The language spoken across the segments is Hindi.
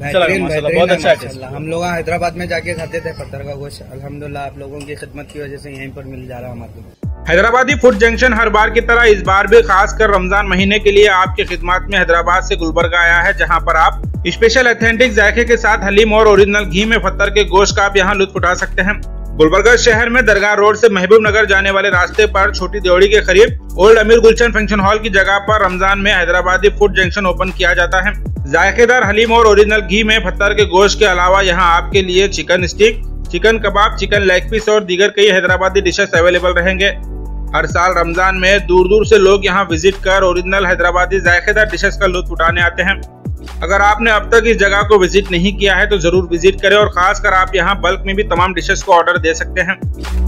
बेहतरीन बहुत अच्छा माशाल्लाह। हम लोग हैदराबाद में जाके खाते थे पत्थर का गोश्त, अल्हम्दुलिल्लाह आप लोगों की खिदमत की वजह से यहीं पर मिल जा रहा हमारे को। हैदराबादी फूड जंक्शन हर बार की तरह इस बार भी खासकर रमजान महीने के लिए आपकी खिदमत में हैदराबाद से गुलबर्गा आया है, जहां पर आप स्पेशल ऑथेंटिक जायके के साथ हलीम और ओरिजिनल घी में पत्थर के गोश्त का आप यहां लुत्फ उठा सकते हैं। गुलबर्गा शहर में दरगाह रोड से महबूब नगर जाने वाले रास्ते पर छोटी देवड़ी के करीब ओल्ड अमीर गुलशन फंक्शन हॉल की जगह पर रमजान में हैदराबादी फूड जंक्शन ओपन किया जाता है। जायकेदार हलीम और ओरिजिनल घी में पत्थर के गोश्त के अलावा यहाँ आपके लिए chicken stick, chicken kebab, chicken leg piece और दीगर कई हैदराबादी डिशेस अवेलेबल रहेंगे। हर साल रमजान में दूर दूर से लोग यहाँ विजिट कर ओरिजिनल हैदराबादी जायकेदार डिशेस का लुत्फ उठाने आते हैं। अगर आपने अब तक इस जगह को विजिट नहीं किया है तो जरूर विजिट करें और खासकर आप यहाँ बल्क में भी तमाम डिशेस को ऑर्डर दे सकते हैं।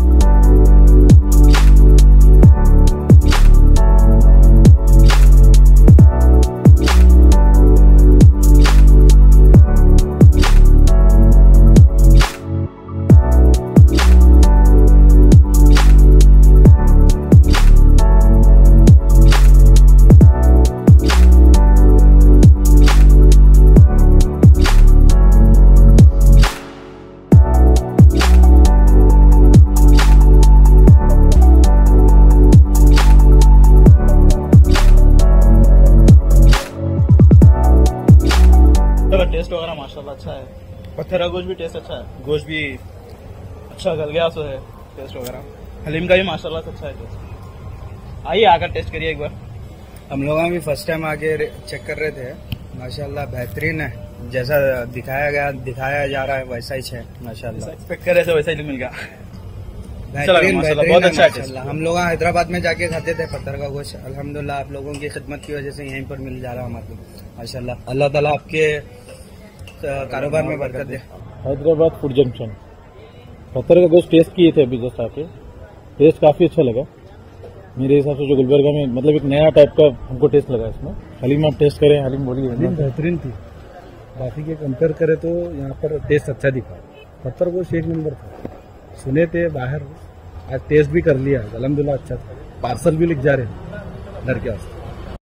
टेस्ट वगैरह माशाल्लाह अच्छा है, पत्थर का गोश्त भी टेस्ट अच्छा है, गोश्त भी अच्छा गल गया सो है, टेस्ट वगैरह हलीम का भी माशाल्लाह से अच्छा है टेस्ट। आइए आकर टेस्ट करिए एक बार। हम लोग भी फर्स्ट टाइम आके चेक कर रहे थे, माशाल्लाह बेहतरीन है, जैसा दिखाया जा रहा है वैसा ही है माशाल्लाह। एक्सपेक्ट कर रहे थे वैसा ही मिल गया, बेहतरीन बहुत अच्छा है। हम लोग हैदराबाद में जाके खाते थे पत्थर का गोश्त, अल्हम्दुलिल्लाह आप लोगों की खिदमत की वजह से यहीं पर मिल जा रहा है हमारे को माशाल्लाह। अल्लाह ताला आपके कारोबार में बरकत दे। हैदराबाद फूड जंक्शन पत्थर का गोश्त टेस्ट किए थे अभी जस्ट आके, टेस्ट काफी अच्छा लगा मेरे हिसाब से। जो गुलबर्गा में मतलब एक नया टाइप का हमको टेस्ट लगा इसमें। हलीम आप टेस्ट करें, हलीम बोलिए। बेहतरीन थी, बाकी के कंपेयर करें तो यहाँ पर टेस्ट अच्छा दिखा। पत्थर गोश्त एक नंबर था, सुने थे बाहर, आज टेस्ट भी कर लिया, अल्हम्दुलिल्लाह अच्छा था। पार्सल भी लिख जा रहे हैं घर के वास्ते।